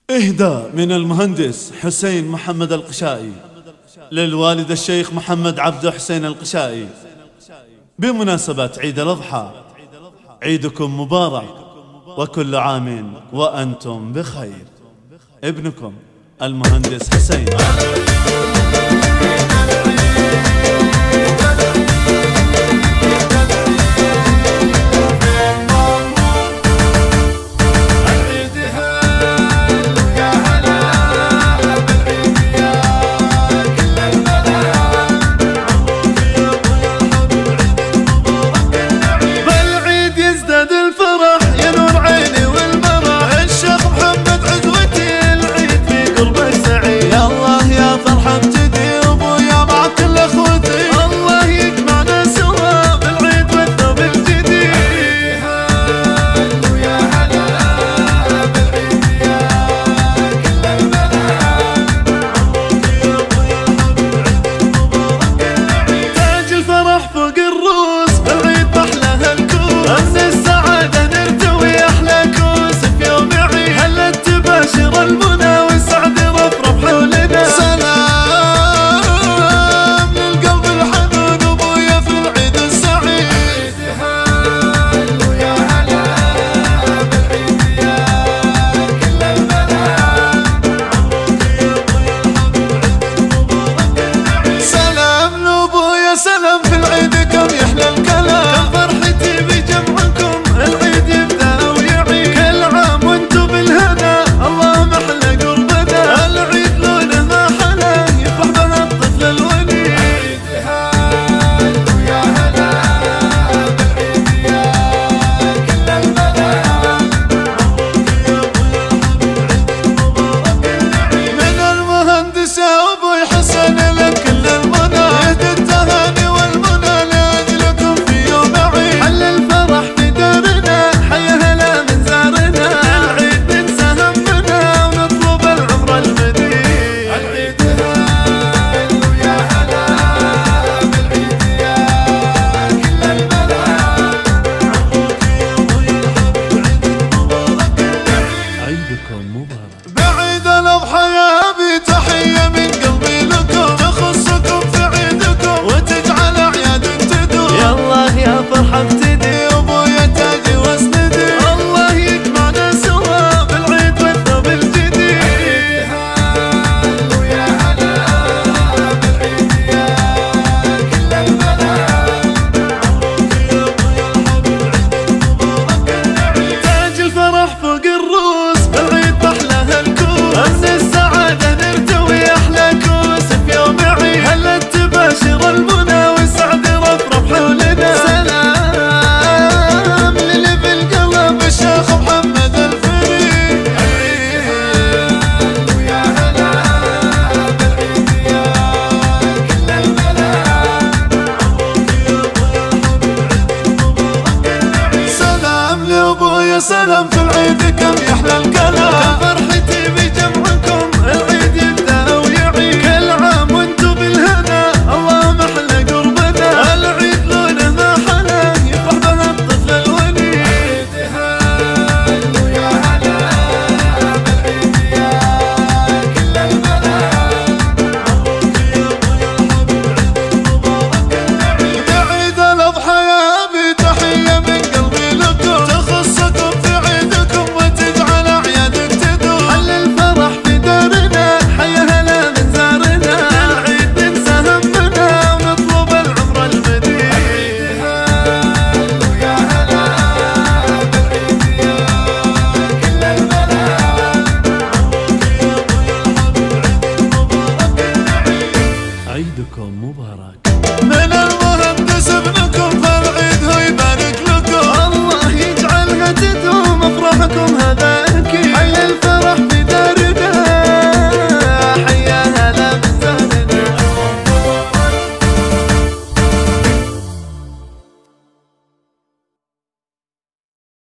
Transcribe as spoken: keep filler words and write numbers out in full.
إهداء من المهندس حسين محمد القشائي للوالد الشيخ محمد عبد حسين القشائي بمناسبة عيد الأضحى. عيدكم مبارك وكل عام وأنتم بخير. ابنكم المهندس حسين. بعيد الأضحى يا أبي تحية من قلبي لكم، تخصكم في عيدكم وتجعل أعيادك تدوم. يالله يا فرحة ابتدي أبويا تاجي واسندي، الله يجمعنا سوا بالعيد والثوب الجديد. ويا هلا بالعيد يا كل البنات، مبروك يا أبويا الحبيب عيدك مبارك العيد. تاج الفرح فوق الروس بالعيد محلى هالكوس، أمن السعادة نرتوي أحلى كوس في يوم عيد. هلا تباشر المنى وسعد رفرف حولنا. سلام للي في القلب الشيخ محمد الفريد. ويا هلا بالعيد يا كل البنات، مبروك يا أبويا الحبيب عيدك مبارك العيد. سلام لأبويا سلام في العيد كم يحلى الكلام. فرحتي بجمعكم العيد يبدأ ويعيد، كل عام وانتو بالهنا الله محلى قربنا. العيد لونه ما حلا يفرح بها الطفل الوليد. ويا هلا بالعيد يا كل البنات، مبروك يا أبويا الحبيب عيدك مبارك العيد. بعيد الأضحى يا أبي تحية من قلبي لكم، تخصكم في عيدكم وتجعل أعيادك تدوم. حل الفرح في دارنا، حيا هلا من زارنا. العيد ننسى همنا ونطلب العمر المديد. ويا هلا بالعيد يا كل البنات، مبروك يا أبويا الحبيب عيدك مبارك العيد. عيدكم مبارك. من المهندس ابنكم فالعيد هو يبارك لكم، الله يجعلها تدوم افراحكم هذا